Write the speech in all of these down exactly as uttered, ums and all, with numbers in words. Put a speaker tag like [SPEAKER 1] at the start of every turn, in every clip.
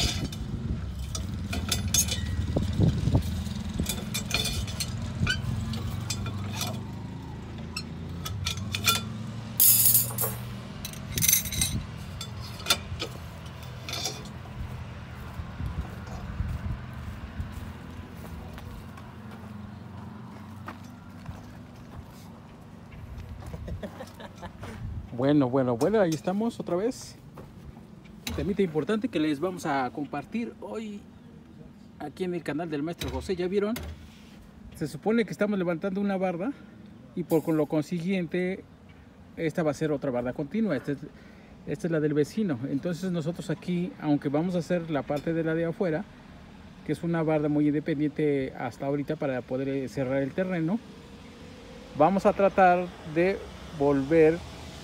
[SPEAKER 1] Bueno, bueno, bueno, ahí estamos otra vez. Temita importante que les vamos a compartir hoy aquí en el canal del Maestro José. ¿Ya vieron? Se supone que estamos levantando una barda y por con lo consiguiente esta va a ser otra barda continua. Esta es, esta es la del vecino. Entonces nosotros aquí, aunque vamos a hacer la parte de la de afuera, que es una barda muy independiente hasta ahorita para poder cerrar el terreno, vamos a tratar de volver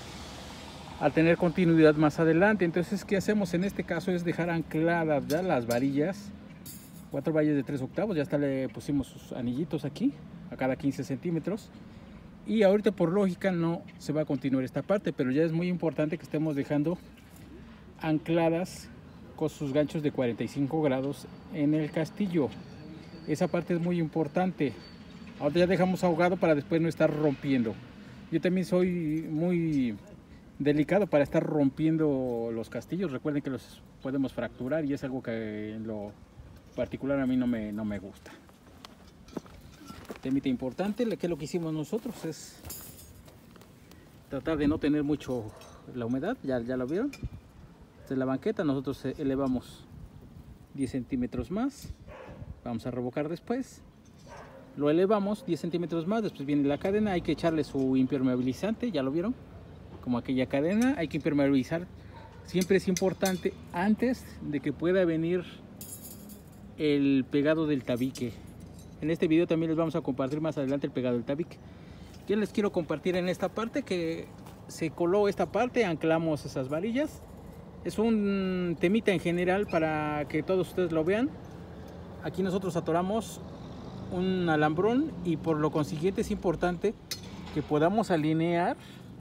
[SPEAKER 1] a tener continuidad más adelante. Entonces, ¿qué hacemos en este caso? Es dejar ancladas ya las varillas, cuatro varillas de tres octavos. Ya hasta le pusimos sus anillitos aquí a cada quince centímetros, y ahorita por lógica no se va a continuar esta parte, pero ya es muy importante que estemos dejando ancladas con sus ganchos de cuarenta y cinco grados en el castillo. Esa parte es muy importante. Ahora ya dejamos ahogado para después no estar rompiendo. Yo también soy muy delicado para estar rompiendo los castillos. Recuerden que los podemos fracturar y es algo que en lo particular a mí no me, no me gusta. Temita importante, que lo que hicimos nosotros es tratar de no tener mucho la humedad. Ya, ya lo vieron. Esta es la banqueta, nosotros elevamos diez centímetros más. Vamos a revocar después. Lo elevamos diez centímetros más, después viene la cadena. Hay que echarle su impermeabilizante, ya lo vieron, como aquella cadena. Hay que impermeabilizar. Siempre es importante antes de que pueda venir el pegado del tabique. En este video también les vamos a compartir más adelante el pegado del tabique. Yo les quiero compartir en esta parte que se coló esta parte, anclamos esas varillas. Es un temita en general para que todos ustedes lo vean. Aquí nosotros atoramos un alambrón y por lo consiguiente es importante que podamos alinear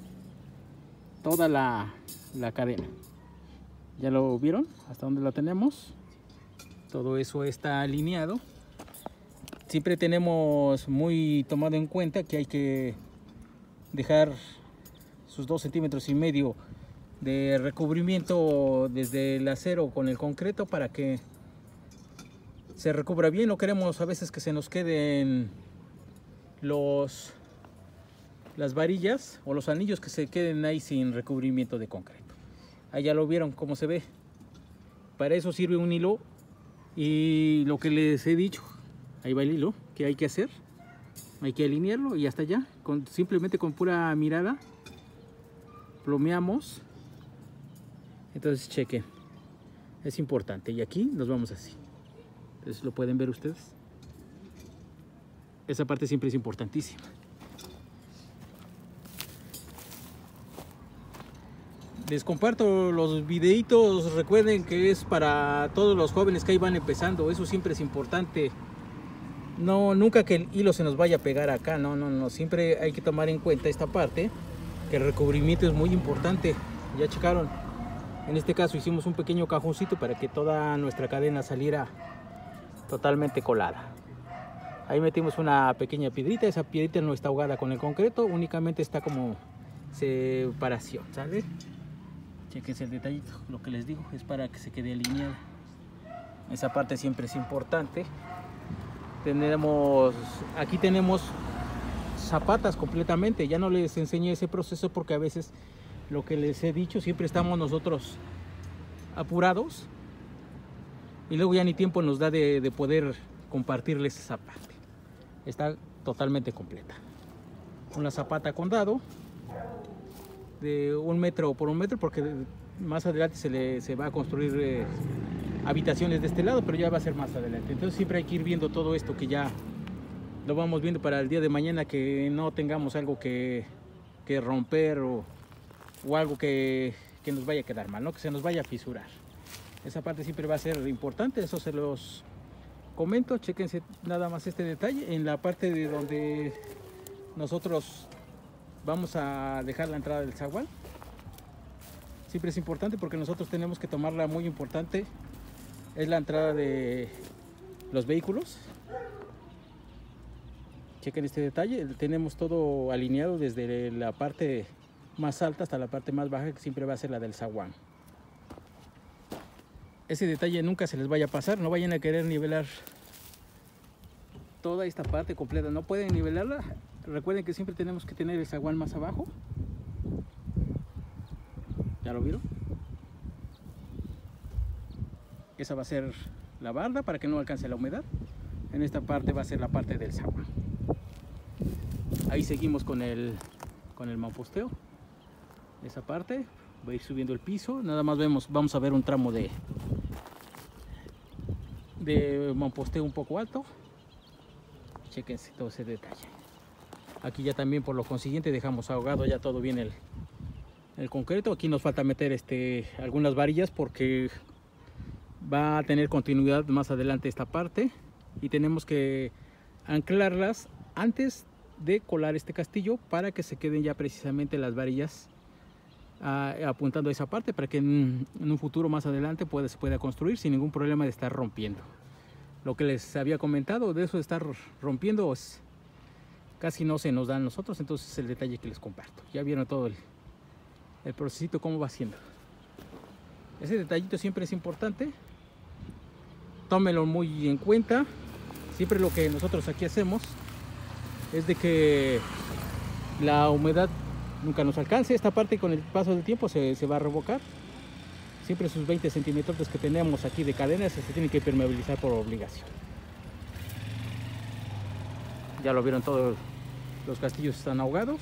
[SPEAKER 1] toda la, la cadena. ¿Ya lo vieron? ¿Hasta dónde la tenemos? Todo eso está alineado. Siempre tenemos muy tomado en cuenta que hay que dejar sus dos centímetros y medio de recubrimiento desde el acero con el concreto para que se recubra bien. No queremos a veces que se nos queden los las varillas o los anillos que se queden ahí sin recubrimiento de concreto. Ahí ya lo vieron cómo se ve. Para eso sirve un hilo, y lo que les he dicho, ahí va el hilo que hay que hacer. Hay que alinearlo y hasta allá, con, simplemente con pura mirada plomeamos. Entonces chequen, es importante. Y aquí nos vamos así. Entonces lo pueden ver ustedes. Esa parte siempre es importantísima. Les comparto los videitos. Recuerden que es para todos los jóvenes que ahí van empezando. Eso siempre es importante. No, nunca que el hilo se nos vaya a pegar acá. No, no, no. Siempre hay que tomar en cuenta esta parte, que el recubrimiento es muy importante. Ya checaron. En este caso hicimos un pequeño cajoncito para que toda nuestra cadena saliera totalmente colada. Ahí metimos una pequeña piedrita. Esa piedrita no está ahogada con el concreto, únicamente está como separación, ¿sale? Chequense el detallito, lo que les digo es para que se quede alineado. Esa parte siempre es importante. Tenemos, aquí tenemos zapatas completamente. Ya no les enseñé ese proceso porque a veces, lo que les he dicho, siempre estamos nosotros apurados y luego ya ni tiempo nos da de, de poder compartirles esa parte. Está totalmente completa. Una zapata con dado de un metro por un metro, porque más adelante se, le, se va a construir eh, habitaciones de este lado, pero ya va a ser más adelante. Entonces siempre hay que ir viendo todo esto, que ya lo vamos viendo para el día de mañana, que no tengamos algo que, que romper o, o algo que, que nos vaya a quedar mal, ¿no? Que se nos vaya a fisurar. Esa parte siempre va a ser importante. Eso se los comento. Chéquense nada más este detalle en la parte de donde nosotros vamos a dejar la entrada del zaguán. Siempre es importante porque nosotros tenemos que tomarla muy importante es la entrada de los vehículos. Chequen este detalle, tenemos todo alineado desde la parte más alta hasta la parte más baja, que siempre va a ser la del zaguán. Ese detalle nunca se les vaya a pasar, no vayan a querer nivelar toda esta parte completa, no pueden nivelarla. Recuerden que siempre tenemos que tener el zaguán más abajo. ¿Ya lo vieron? Esa va a ser la barda para que no alcance la humedad. En esta parte va a ser la parte del zaguán. Ahí seguimos con el con el mamposteo. Esa parte va a ir subiendo el piso. Nada más vemos, vamos a ver un tramo de de mamposteo un poco alto. Chequense todo ese detalle. Aquí ya también, por lo consiguiente, dejamos ahogado ya todo bien el, el concreto. Aquí nos falta meter este algunas varillas porque va a tener continuidad más adelante esta parte y tenemos que anclarlas antes de colar este castillo para que se queden ya precisamente las varillas a, apuntando a esa parte para que en, en un futuro más adelante pueda, se pueda construir sin ningún problema de estar rompiendo. Lo que les había comentado de eso de estar rompiendo es, casi no se nos da a nosotros, entonces es el detalle que les comparto. Ya vieron todo el, el procesito cómo va haciendo. Ese detallito siempre es importante, tómenlo muy en cuenta. Siempre lo que nosotros aquí hacemos es de que la humedad nunca nos alcance. Esta parte con el paso del tiempo se, se va a revocar. Siempre sus veinte centímetros que tenemos aquí de cadenas se tienen que permeabilizar por obligación. Ya lo vieron, todos los castillos están ahogados.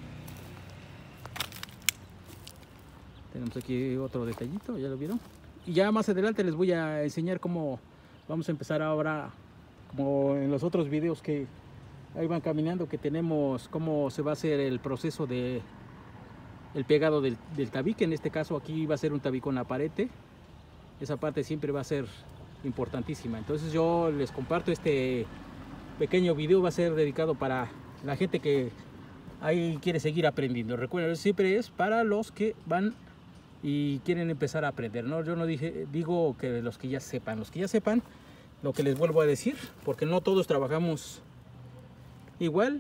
[SPEAKER 1] Tenemos aquí otro detallito, ya lo vieron. Y ya más adelante les voy a enseñar cómo vamos a empezar ahora, como en los otros videos que ahí van caminando, que tenemos cómo se va a hacer el proceso de el pegado del, del tabique. En este caso aquí va a ser un tabique con aparete. Esa parte siempre va a ser importantísima. Entonces yo les comparto este pequeño video, va a ser dedicado para la gente que ahí quiere seguir aprendiendo. Recuerden, siempre es para los que van y quieren empezar a aprender, ¿no? Yo no dije, digo que los que ya sepan, los que ya sepan lo que les vuelvo a decir, porque no todos trabajamos igual.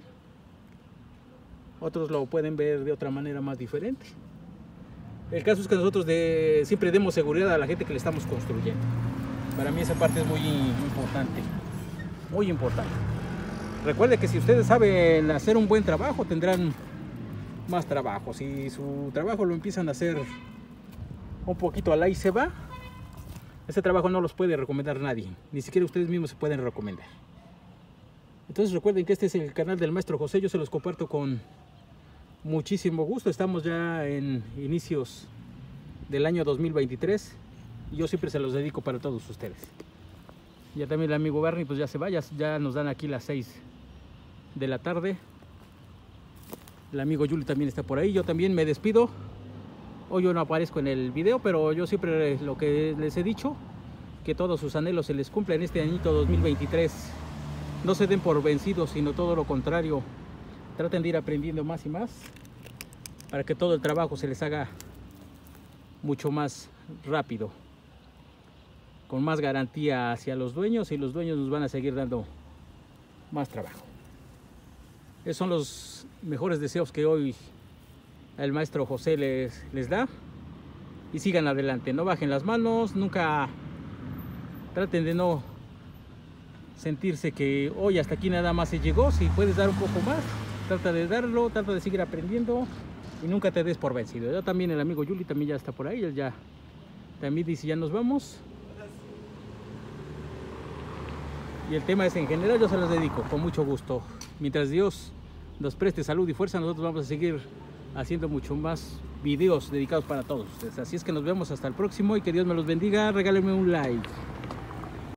[SPEAKER 1] Otros lo pueden ver de otra manera más diferente. El caso es que nosotros de, siempre demos seguridad a la gente que le estamos construyendo. Para mí esa parte es muy importante. Muy importante. Recuerde que si ustedes saben hacer un buen trabajo, tendrán más trabajo. Si su trabajo lo empiezan a hacer un poquito al ahí se va, ese trabajo no los puede recomendar nadie. Ni siquiera ustedes mismos se pueden recomendar. Entonces recuerden que este es el canal del Maestro José. Yo se los comparto con muchísimo gusto. Estamos ya en inicios del año dos mil veintitrés y yo siempre se los dedico para todos ustedes. Ya también el amigo Barney pues ya se va, ya, ya nos dan aquí las seis de la tarde. El amigo Yuli también está por ahí. Yo también me despido. Hoy yo no aparezco en el video, pero yo siempre lo que les he dicho, que todos sus anhelos se les cumplan en este añito dos mil veintitrés. No se den por vencidos, sino todo lo contrario. Traten de ir aprendiendo más y más para que todo el trabajo se les haga mucho más rápido, con más garantía hacia los dueños, y los dueños nos van a seguir dando más trabajo. Esos son los mejores deseos que hoy el Maestro José les, les da. Y sigan adelante, no bajen las manos, nunca traten de no sentirse que hoy hasta aquí nada más se llegó. Si puedes dar un poco más, trata de darlo, trata de seguir aprendiendo y nunca te des por vencido. Yo también, el amigo Yuli también ya está por ahí, él ya también dice ya nos vamos. Y el tema es en general, yo se los dedico con mucho gusto. Mientras Dios nos preste salud y fuerza, nosotros vamos a seguir haciendo mucho más videos dedicados para todos ustedes. Así es que nos vemos hasta el próximo y que Dios me los bendiga. Regálenme un like.